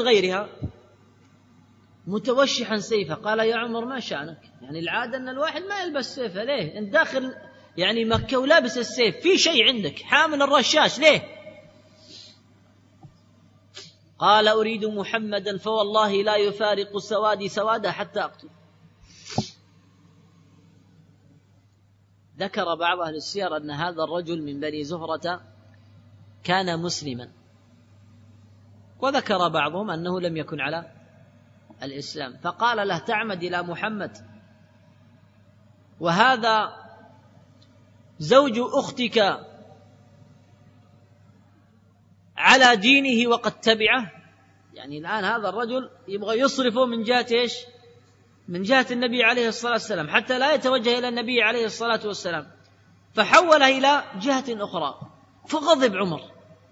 غيرها متوشحا سيفه. قال يا عمر ما شأنك؟ يعني العادة أن الواحد ما يلبس سيفه، ليه أنت داخل يعني مكة ولابس السيف؟ في شيء عندك حامل الرشاش ليه؟ قال أريد محمدا فوالله لا يفارق سوادي سوادا حتى أقتل. ذكر بعض أهل السير أن هذا الرجل من بني زهرة كان مسلما، وذكر بعضهم أنه لم يكن على الإسلام، فقال له تعمد إلى محمد وهذا زوج أختك على دينه وقد تبعه؟ يعني الآن هذا الرجل يبغى يصرفه من جهة إيش؟ من جهة النبي عليه الصلاة والسلام حتى لا يتوجه إلى النبي عليه الصلاة والسلام، فحوله إلى جهة أخرى. فغضب عمر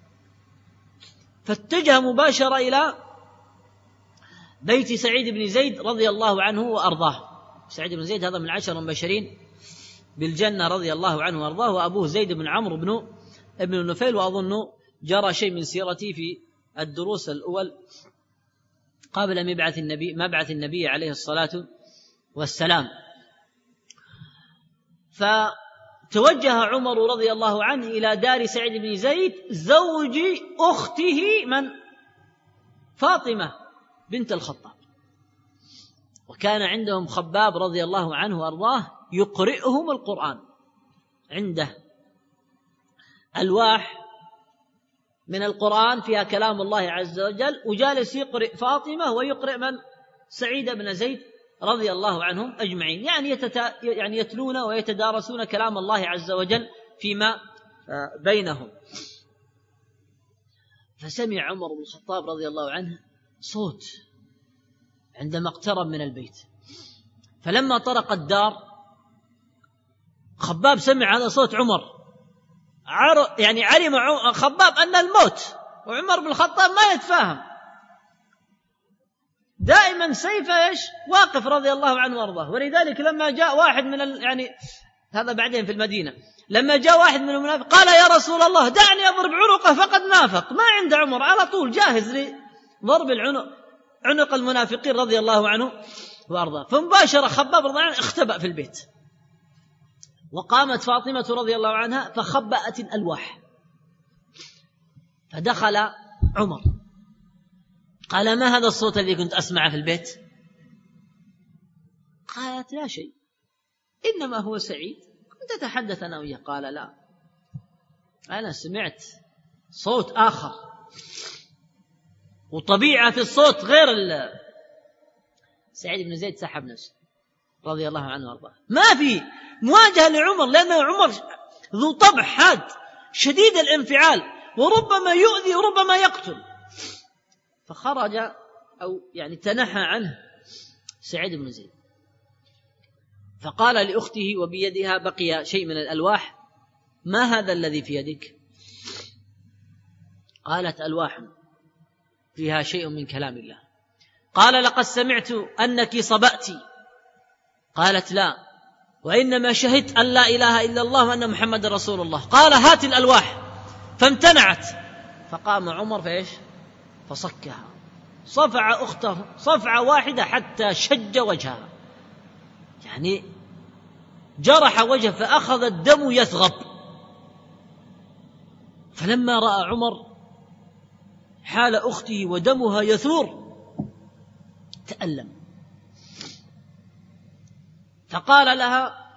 فاتجه مباشرة إلى بيت سعيد بن زيد رضي الله عنه وأرضاه. سعيد بن زيد هذا من 10 المبشرين بالجنة رضي الله عنه وأرضاه، وأبوه زيد بن عمرو بن نفيل، وأظن جرى شيء من سيرته في الدروس الأول قبل مبعث النبي عليه الصلاة والسلام. فتوجه عمر رضي الله عنه إلى دار سعيد بن زيد زوج أخته من فاطمة بنت الخطاب، وكان عندهم خباب رضي الله عنه وأرضاه يقرئهم القرآن، عنده ألواح من القرآن فيها كلام الله عز وجل، وجالس يقرئ فاطمة ويقرئ من سعيد بن زيد رضي الله عنهم أجمعين، يعني يتلون ويتدارسون كلام الله عز وجل فيما بينهم. فسمع عمر بن الخطاب رضي الله عنه صوت عندما اقترب من البيت، فلما طرق الدار خباب سمع هذا صوت عمر، يعني علم خباب أن الموت، وعمر بن الخطاب ما يتفاهم، دائما سيفه ايش واقف رضي الله عنه وارضاه. ولذلك لما جاء واحد من يعني هذا بعدين في المدينة، لما جاء واحد من المنافق قال يا رسول الله دعني أضرب عنقه فقد نافق، ما عند عمر على طول جاهز لضرب عنق المنافقين رضي الله عنه وارضاه. فمباشرة خباب رضي الله عنه اختبأ في البيت، وقامت فاطمة رضي الله عنها فخبأت الألواح، فدخل عمر قال ما هذا الصوت الذي كنت أسمعه في البيت؟ قالت لا شيء، إنما هو سعيد كنت أتحدث أنا وياه. قال لا، أنا سمعت صوت آخر وطبيعة في الصوت غير سعيد بن زيد سحب نفسه رضي الله عنه وارضاه، ما في مواجهة لعمر، لأن عمر ذو طبع حاد شديد الانفعال، وربما يؤذي وربما يقتل. فخرج أو يعني تنحى عنه سعيد بن زيد، فقال لأخته وبيدها بقي شيء من الألواح ما هذا الذي في يدك؟ قالت ألواح فيها شيء من كلام الله. قال لقد سمعت أنك صبأت. قالت لا، وإنما شهدت أن لا إله إلا الله وأن محمد رسول الله. قال هات الألواح، فامتنعت، فقام عمر فإيش فصكها، صفع أخته صفعة واحدة حتى شج وجهها، يعني جرح وجهه فأخذ الدم يثغب. فلما رأى عمر حال أخته ودمها يثور تألم، فقال لها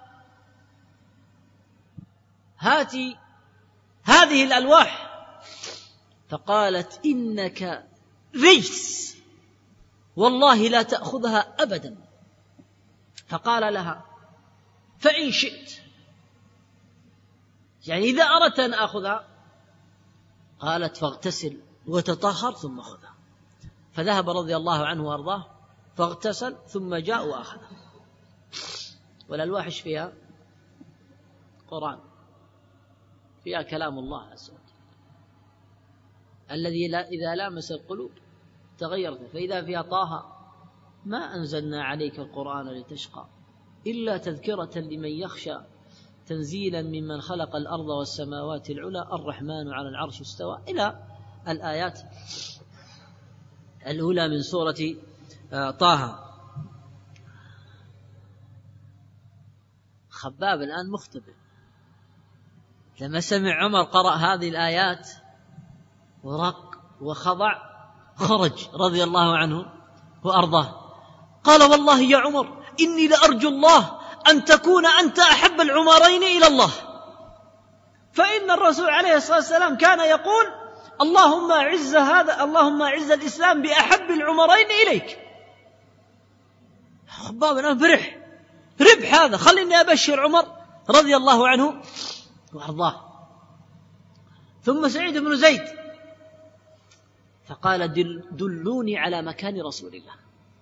هاتي هذه الألواح، فقالت إنك رجس والله لا تأخذها أبدا. فقال لها فإن شئت، يعني إذا أردت أن أخذها. قالت فاغتسل وتطهر ثم خذها. فذهب رضي الله عنه وارضاه فاغتسل ثم جاء وأخذها. والألواح فيها قرآن، فيها كلام الله عز وجل الذي إذا لامس القلوب تغيرت. فإذا فيها طه ما أنزلنا عليك القرآن لتشقى إلا تذكرة لمن يخشى تنزيلا ممن خلق الأرض والسماوات العلى الرحمن على العرش استوى إلى الآيات الأولى من سورة طه. خباب الآن مختبر، لما سمع عمر قرأ هذه الآيات ورق وخضع خرج رضي الله عنه وأرضاه، قال: والله يا عمر إني لأرجو الله أن تكون أنت أحب العمرين إلى الله، فإن الرسول عليه الصلاة والسلام كان يقول: اللهم أعز الإسلام بأحب العمرين إليك. خباب الآن فرح، ربح هذا، خليني أبشر عمر رضي الله عنه وأرضاه. ثم سعيد بن زيد فقال: دلوني على مكان رسول الله.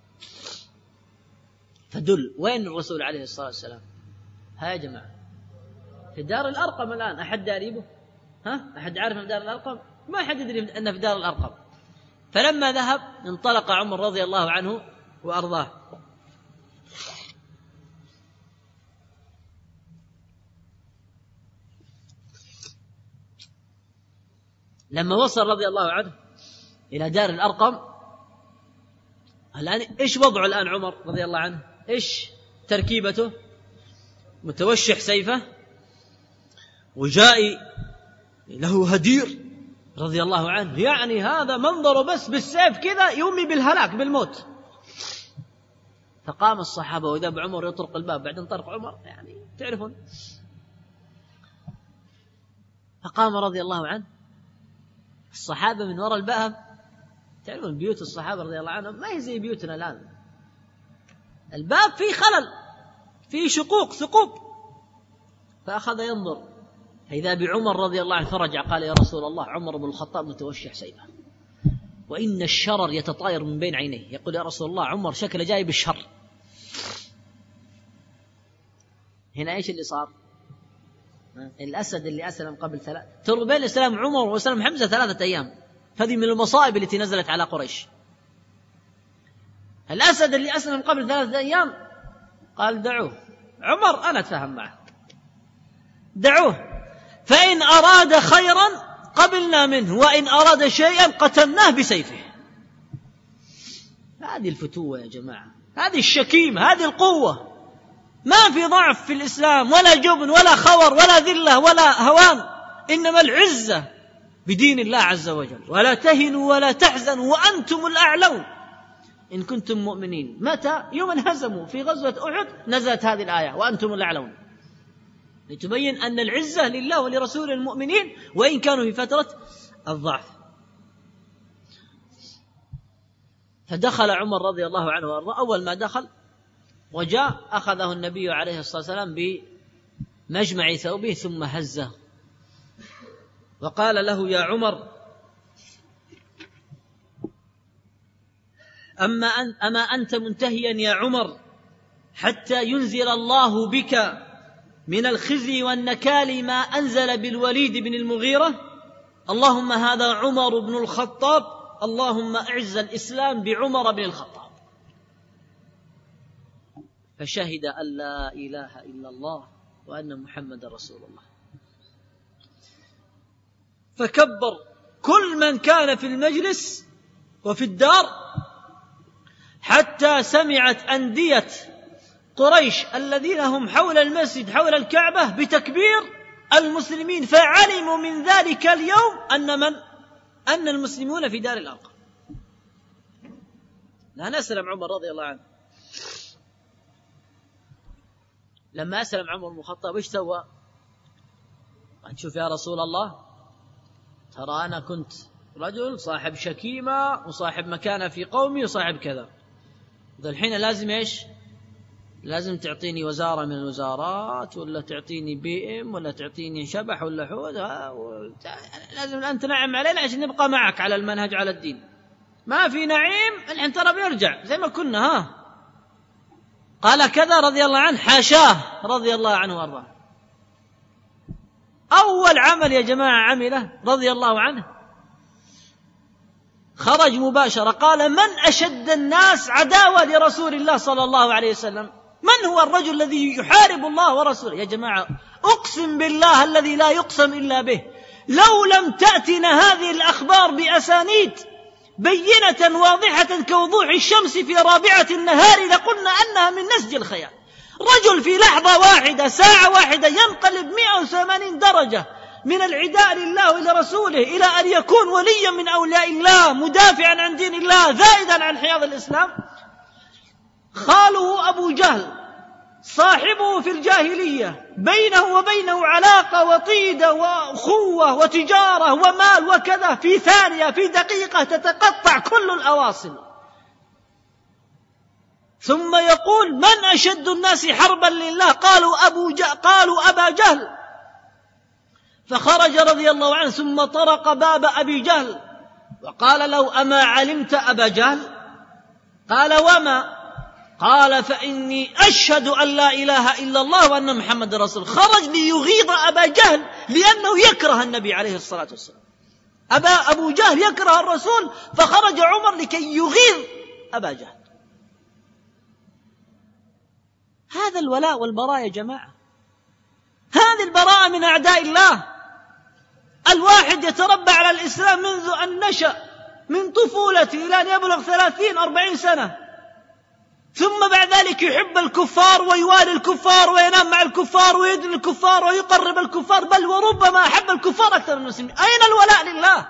فدل، وين الرسول عليه الصلاة والسلام؟ ها يا جماعة، في دار الأرقم الآن. أحد داريبه؟ أحد عارف من دار الأرقم؟ ما أحد يدري أنه في دار الأرقم. فلما ذهب انطلق عمر رضي الله عنه وأرضاه. لما وصل رضي الله عنه إلى دار الأرقم، الآن إيش وضعه الآن عمر رضي الله عنه؟ إيش تركيبته؟ متوشح سيفه، وجاء له هدير رضي الله عنه، يعني هذا منظره بس بالسيف كذا يومي بالهلاك بالموت. فقام الصحابة وإذا بعمر يطرق الباب، بعدين طرق عمر يعني تعرفون. فقام رضي الله عنه، الصحابة من وراء الباب، تعرفون بيوت الصحابة رضي الله عنهم ما هي زي بيوتنا الآن، الباب فيه خلل، فيه شقوق ثقوب. فأخذ ينظر، فإذا بعمر رضي الله عنه فرجع قال: يا رسول الله، عمر بن الخطاب متوشح سيفه، وإن الشرر يتطاير من بين عينيه. يقول: يا رسول الله، عمر شكله جاي بالشر. هنا إيش اللي صار؟ الأسد اللي أسلم قبل ترى بين إسلام عمر وإسلام حمزة 3 أيام. هذه من المصائب التي نزلت على قريش. الأسد اللي أسلم قبل 3 أيام قال: دعوه عمر، أنا أتفاهم معه، دعوه، فإن أراد خيرا قبلنا منه، وإن أراد شيئا قتلناه بسيفه. هذه الفتوة يا جماعة، هذه الشكيمة، هذه القوة. ما في ضعف في الإسلام، ولا جبن ولا خور ولا ذلة ولا هوان، إنما العزة بدين الله عز وجل. ولا تهنوا ولا تحزنوا وأنتم الأعلون إن كنتم مؤمنين. متى؟ يوم انهزموا في غزوة أحد نزلت هذه الآية: وأنتم الأعلون، لتبين أن العزة لله ولرسول المؤمنين وإن كانوا في فترة الضعف. فدخل عمر رضي الله عنه وارضاه. أول ما دخل وجاء أخذه النبي عليه الصلاة والسلام بمجمع ثوبه ثم هزه وقال له: يا عمر، أما أنت منتهيا يا عمر حتى ينزل الله بك من الخزي والنكال ما أنزل بالوليد بن المغيرة؟ اللهم هذا عمر بن الخطاب، اللهم أعز الإسلام بعمر بن الخطاب. فشهد أن لا إله إلا الله وأن محمد رسول الله. فكبر كل من كان في المجلس وفي الدار، حتى سمعت أندية قريش الذين هم حول المسجد حول الكعبة بتكبير المسلمين، فعلموا من ذلك اليوم أن المسلمون في دار الأرقم. لأن أسلم عمر رضي الله عنه. لما أسلم عمر بن الخطاب إيش سوى؟ قال: شوف يا رسول الله، ترى أنا كنت رجل صاحب شكيمة وصاحب مكانة في قومي وصاحب كذا، الحين لازم إيش؟ لازم تعطيني وزارة من الوزارات، ولا تعطيني بي ام، ولا تعطيني شبح ولا حوت، لازم أن تنعم علينا عشان نبقى معك على المنهج على الدين. ما في نعيم الحين ترى بيرجع زي ما كنا. قال كذا رضي الله عنه، حاشاه رضي الله عنه وارضاه. أول عمل يا جماعة عمله رضي الله عنه، خرج مباشرة قال: من أشد الناس عداوة لرسول الله صلى الله عليه وسلم؟ من هو الرجل الذي يحارب الله ورسوله؟ يا جماعة أقسم بالله الذي لا يقسم إلا به، لو لم تأتنا هذه الأخبار بأسانيد بينة واضحة كوضوح الشمس في رابعة النهار لقلنا أنها من نسج الخيال. رجل في لحظة واحدة ساعة واحدة ينقلب 180 درجة من العداء لله ولرسوله إلى أن يكون وليا من أولياء الله، مدافعا عن دين الله، زائدا عن حياض الإسلام. خاله أبو جهل صاحبه في الجاهلية، بينه وبينه علاقة وطيدة وأخوة وتجارة ومال وكذا، في ثانية في دقيقة تتقطع كل الأواصر. ثم يقول: من أشد الناس حربا لله؟ قالوا أبا جهل. فخرج رضي الله عنه ثم طرق باب أبي جهل وقال له: أما علمت أبا جهل؟ قال: وما؟ قال: فإني أشهد أن لا إله إلا الله وأن محمد رسول. خرج ليغيظ أبا جهل لأنه يكره النبي عليه الصلاة والسلام. أبو جهل يكره الرسول، فخرج عمر لكي يغيظ أبا جهل. هذا الولاء والبراء يا جماعة، هذه البراءة من أعداء الله. الواحد يتربى على الإسلام منذ أن نشأ من طفولته إلى أن يبلغ 30-40 سنة، ثم بعد ذلك يحب الكفار ويوالي الكفار وينام مع الكفار ويدعي الكفار ويقرب الكفار، بل وربما أحب الكفار أكثر من المسلمين. أين الولاء لله؟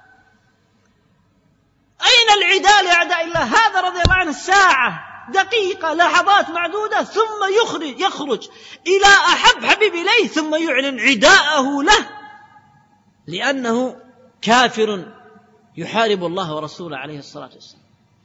أين العداء لأعداء الله؟ هذا رضي الله عنه ساعة دقيقة لحظات معدودة ثم يخرج إلى أحب حبيب إليه ثم يعلن عداءه له، لأنه كافر يحارب الله ورسوله عليه الصلاة والسلام.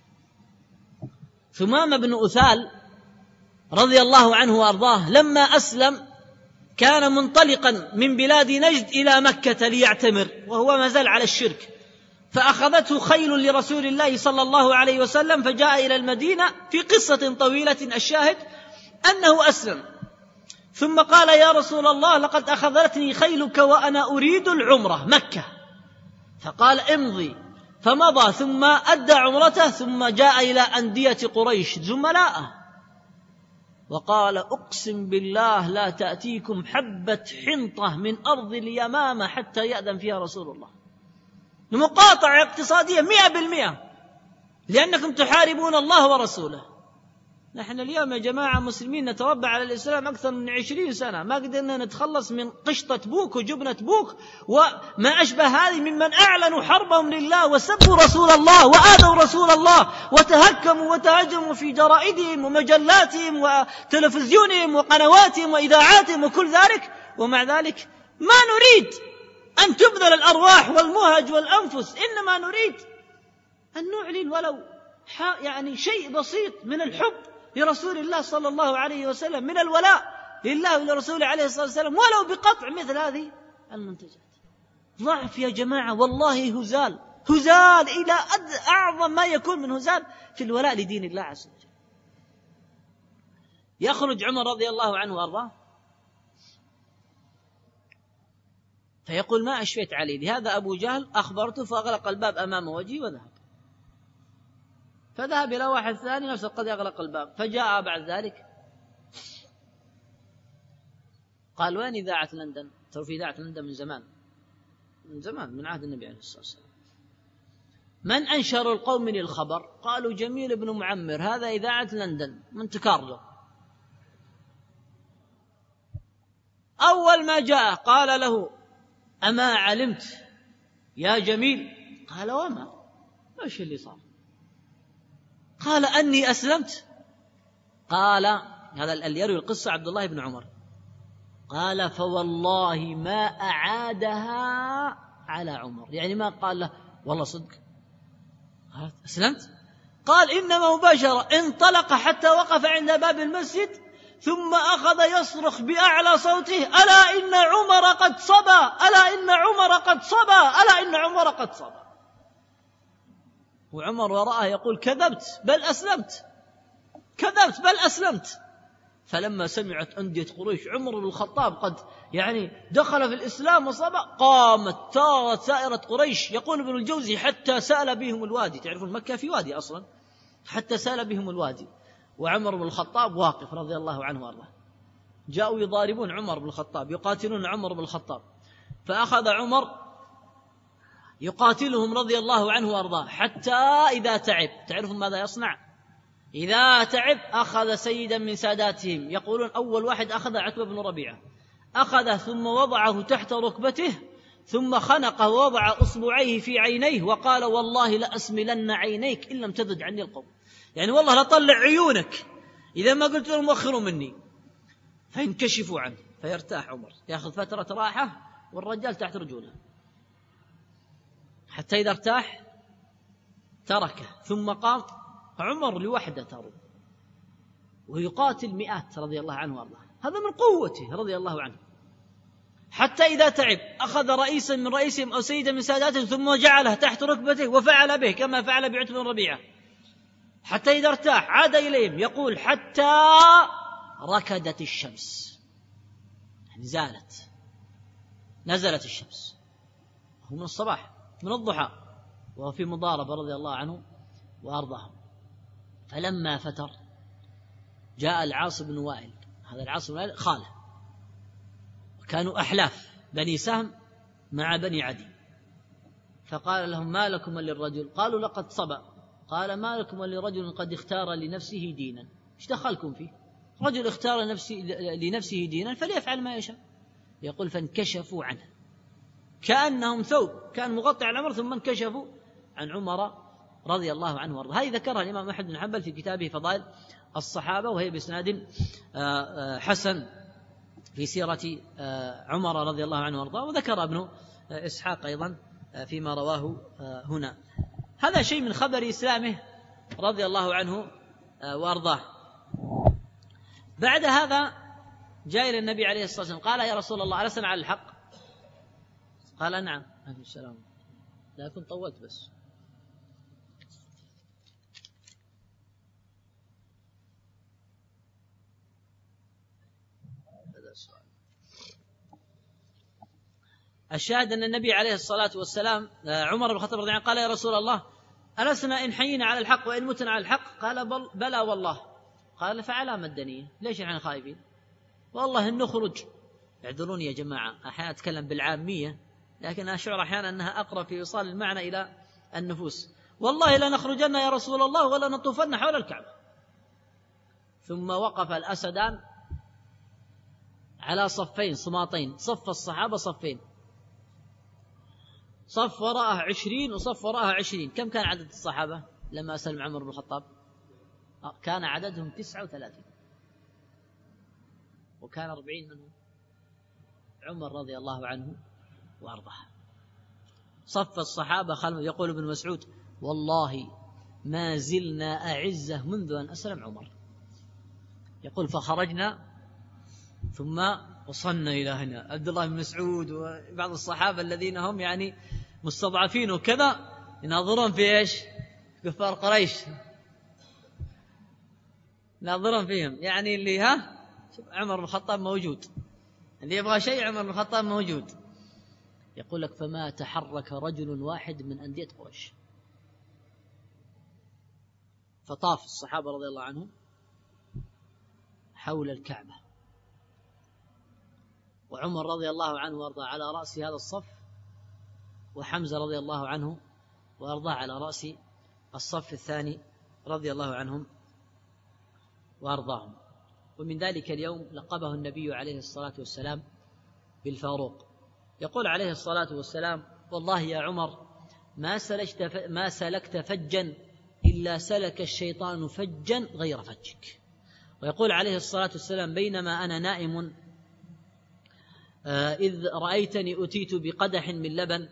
ثمامة بن أثال رضي الله عنه وأرضاه لما أسلم كان منطلقا من بلاد نجد إلى مكة ليعتمر وهو ما زال على الشرك، فأخذته خيل لرسول الله صلى الله عليه وسلم فجاء إلى المدينة. في قصة طويلة الشاهد أنه أسلم، ثم قال: يا رسول الله، لقد أخذتني خيلك وأنا أريد العمرة مكة. فقال: امضي. فمضى ثم أدى عمرته، ثم جاء إلى أندية قريش زملاءه وقال: أقسم بالله لا تأتيكم حبة حنطة من أرض اليمامة حتى يأذن فيها رسول الله. مقاطعة اقتصادية 100%، لأنكم تحاربون الله ورسوله. نحن اليوم يا جماعة مسلمين نتربى على الإسلام أكثر من 20 سنة، ما قدرنا نتخلص من قشطة بوك وجبنة بوك وما أشبه هذه، ممن أعلنوا حربهم لله وسبوا رسول الله وآذوا رسول الله وتهكموا وتهجموا في جرائدهم ومجلاتهم وتلفزيونهم وقنواتهم وإذاعاتهم وكل ذلك. ومع ذلك ما نريد أن تبذل الأرواح والمهج والأنفس، إنما نريد أن نعلن ولو يعني شيء بسيط من الحب لرسول الله صلى الله عليه وسلم، من الولاء لله ولرسوله عليه الصلاة والسلام، ولو بقطع مثل هذه المنتجات. ضعف يا جماعة، والله هزال إلى أعظم ما يكون من هزال في الولاء لدين الله عز وجل. يخرج عمر رضي الله عنه وأرضاه فيقول: ما أشفيت علي، لهذا أبو جهل أخبرته فأغلق الباب أمام وجهي وذهب. فذهب إلى واحد ثاني نفسه قد يغلق الباب، فجاء بعد ذلك قال: وين إذاعة لندن؟ ترى في إذاعة لندن من زمان من عهد النبي عليه الصلاة والسلام. من أنشر القوم لي الخبر؟ قالوا: جميل بن معمر، هذا إذاعة لندن مونت كارلو. أول ما جاء قال له: أما علمت يا جميل؟ قال: وما؟ ايش اللي صار؟ قال: أني أسلمت. قال: هذا اللي يروي القصة عبد الله بن عمر. قال: فوالله ما أعادها على عمر، يعني ما قال له والله صدق أسلمت. قال: إنما مباشرة انطلق حتى وقف عند باب المسجد، ثم أخذ يصرخ بأعلى صوته: ألا إن عمر قد صبا، ألا إن عمر قد صبا، ألا إن عمر قد صبا. وعمر وراءه يقول: كذبت بل أسلمت، كذبت بل أسلمت. فلما سمعت أندية قريش عمر بن الخطاب قد يعني دخل في الإسلام وصبا، قامت تارت سائرة قريش. يقول ابن الجوزي: حتى سال بهم الوادي، تعرفون مكة في وادي أصلا، حتى سال بهم الوادي وعمر بن الخطاب واقف رضي الله عنه وارضاه. جاءوا يضاربون عمر بن الخطاب، يقاتلون عمر بن الخطاب، فأخذ عمر يقاتلهم رضي الله عنه وأرضاه حتى إذا تعب. تعرفون ماذا يصنع؟ إذا تعب أخذ سيدا من ساداتهم، يقولون أول واحد أخذ عتبة بن ربيعة، أخذه ثم وضعه تحت ركبته ثم خنقه ووضع أصبعيه في عينيه وقال والله لأسملن عينيك إن لم تذد عني القوم. يعني والله لطلع عيونك إذا ما قلت لهم وخروا مني. فينكشفوا عنه فيرتاح عمر، يأخذ فترة راحة والرجال تحت رجوله حتى إذا ارتاح تركه ثم قام عمر لوحده ترى ويقاتل مئات رضي الله عنه وارضاه. هذا من قوته رضي الله عنه. حتى إذا تعب أخذ رئيسا من رئيسهم أو سيدا من ساداتهم ثم جعله تحت ركبته وفعل به كما فعل بعتبة بن ربيعة. حتى إذا ارتاح عاد إليهم يقول حتى ركدت الشمس، يعني نزلت الشمس. هو من الصباح من الضحى وهو في مضاربة رضي الله عنه وأرضاه. فلما فتر جاء العاص بن وائل، هذا العاص بن وائل خاله، وكانوا أحلاف بني سهم مع بني عدي. فقال لهم ما لكم للرجل؟ قالوا لقد صبأ. قال ما لكم لرجل قد اختار لنفسه دينا، ايش دخلكم فيه؟ رجل اختار لنفسه دينا فليفعل ما يشاء. يقول فانكشفوا عنه كأنهم ثوب كان مغطي على العمر ثم انكشفوا عن عمر رضي الله عنه وارضاه. هذه ذكرها الإمام أحمد بن حنبل في كتابه فضائل الصحابة، وهي بإسناد حسن في سيرة عمر رضي الله عنه وارضاه، وذكر ابن إسحاق أيضا فيما رواه هنا. هذا شيء من خبر إسلامه رضي الله عنه وارضاه. بعد هذا جاء إلى النبي عليه الصلاة والسلام قال يا رسول الله ألسنا على الحق؟ قال نعم. عليه السلام. لا كنت طولت بس. الشاهد أن النبي عليه الصلاة والسلام عمر بن الخطاب رضي الله عنه قال يا رسول الله ألسنا إن حيينا على الحق وإن متنا على الحق؟ قال بلى والله. قال فعلى الدنيا ليش نحن خايفين؟ والله إن نخرج. اعذروني يا جماعة أحيانا أتكلم بالعامية لكن أشعر أحيانا أنها أقرب في إيصال المعنى إلى النفوس. والله لا نخرجن يا رسول الله ولا نطوفن حول الكعبة. ثم وقف الأسدان على صفين صماطين، صف الصحابة صفين، صف وراءه 20 وصف وراءه 20. كم كان عدد الصحابة لما أسلم عمر بن الخطاب؟ كان عددهم 39 وكان 40 منهم عمر رضي الله عنه وأرضاه. صف الصحابة خلفه. يقول ابن مسعود والله ما زلنا أعزة منذ أن أسلم عمر. يقول فخرجنا ثم وصلنا إلى هنا. عبد الله بن مسعود وبعض الصحابة الذين هم يعني مستضعفين وكذا يناظرون في إيش؟ كفار قريش ناظرون فيهم، يعني اللي عمر بن الخطاب موجود، اللي يبغى شيء عمر بن الخطاب موجود. يقول لك فما تحرك رجل واحد من أندية قريش. فطاف الصحابة رضي الله عنهم حول الكعبة، وعمر رضي الله عنه وارضاه على رأس هذا الصف، وحمزة رضي الله عنه وارضاه على رأس الصف الثاني رضي الله عنهم وارضاهم. ومن ذلك اليوم لقبه النبي عليه الصلاة والسلام بالفاروق. يقول عليه الصلاة والسلام والله يا عمر ما سلكت فجا إلا سلك الشيطان فجا غير فجك. ويقول عليه الصلاة والسلام بينما أنا نائم إذ رأيتني أتيت بقدح من لبن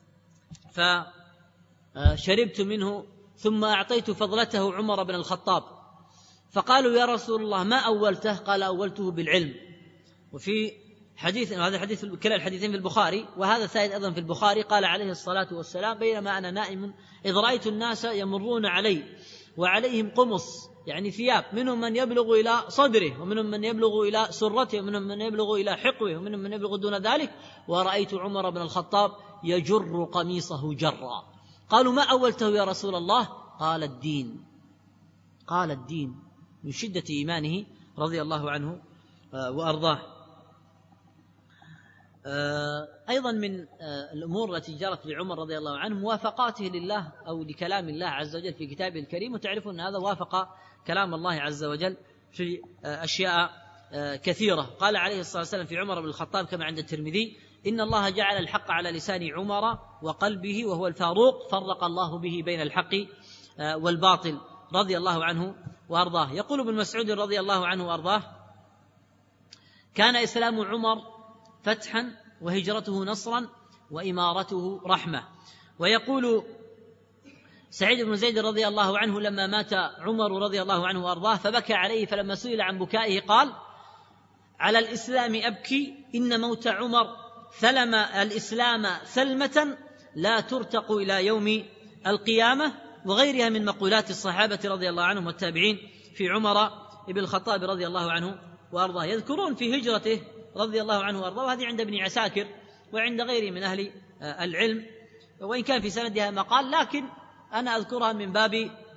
فشربت منه ثم أعطيت فضلته عمر بن الخطاب، فقالوا يا رسول الله ما أولته؟ قال أولته بالعلم. وفي حديث، وهذا حديث كلا الحديثين في البخاري وهذا ثالث أيضا في البخاري، قال عليه الصلاة والسلام بينما أنا نائم إذ رأيت الناس يمرون علي وعليهم قمص، يعني ثياب، منهم من يبلغ إلى صدره ومنهم من يبلغ إلى سرته ومنهم من يبلغ إلى حقوه ومنهم من يبلغ دون ذلك، ورأيت عمر بن الخطاب يجر قميصه جرا. قالوا ما أولته يا رسول الله؟ قال الدين. قال الدين من شدة إيمانه رضي الله عنه وأرضاه. أيضا من الأمور التي جرت لعمر رضي الله عنه موافقاته لله أو لكلام الله عز وجل في كتابه الكريم، وتعرفون أن هذا وافق كلام الله عز وجل في أشياء كثيرة. قال عليه الصلاة والسلام في عمر بن الخطاب كما عند الترمذي: إن الله جعل الحق على لسان عمر وقلبه وهو الفاروق، فرق الله به بين الحق والباطل، رضي الله عنه وأرضاه. يقول ابن مسعود رضي الله عنه وأرضاه: كان إسلام عمر فتحا وهجرته نصرا وإمارته رحمة. ويقول سعيد بن زيد رضي الله عنه: لما مات عمر رضي الله عنه وأرضاه فبكى عليه، فلما سئل عن بكائه قال: على الإسلام أبكي، إن موت عمر ثلم الإسلام ثلمة لا ترتق إلى يوم القيامة. وغيرها من مقولات الصحابة رضي الله عنهم والتابعين في عمر بن الخطاب رضي الله عنه وأرضاه. يذكرون في هجرته رضي الله عنه وأرضاه، وهذه عند ابن عساكر وعند غيره من أهل العلم، وإن كان في سندها مقال، لكن أنا أذكرها من باب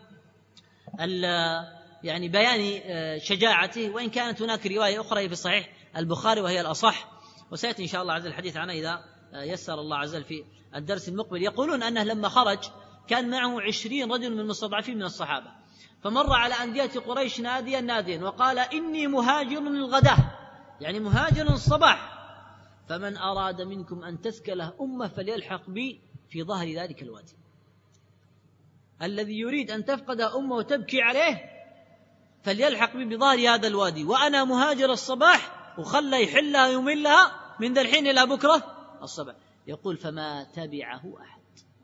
يعني بيان شجاعته، وإن كانت هناك رواية أخرى في صحيح البخاري وهي الأصح، وسيأتي إن شاء الله عز وجل الحديث عنها إذا يسر الله عز وجل في الدرس المقبل. يقولون أنه لما خرج كان معه 20 رجل من المستضعفين من الصحابة، فمر على أندية قريش ناديا وقال: إني مهاجر الغداة، يعني مهاجر الصباح، فمن أراد منكم أن تثكله أمة فليلحق بي في ظهر ذلك الوادي. الذي يريد أن تفقد أمه وتبكي عليه فليلحق بي بظهر هذا الوادي، وأنا مهاجر الصباح، وخلى يحلها يملها من ذا الحين إلى بكرة الصباح. يقول: فما تبعه أحد،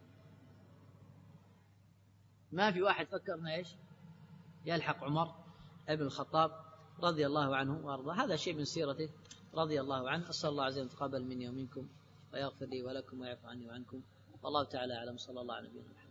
ما في واحد فكرنا إيش يلحق عمر ابن الخطاب رضي الله عنه وأرضاه. هذا شيء من سيرته رضي الله عنه. أسأل الله عز وجل يتقبل مني ومنكم ويغفر لي ولكم ويعفو عني وعنكم، والله تعالى أعلم. صلى الله على نبينا محمد.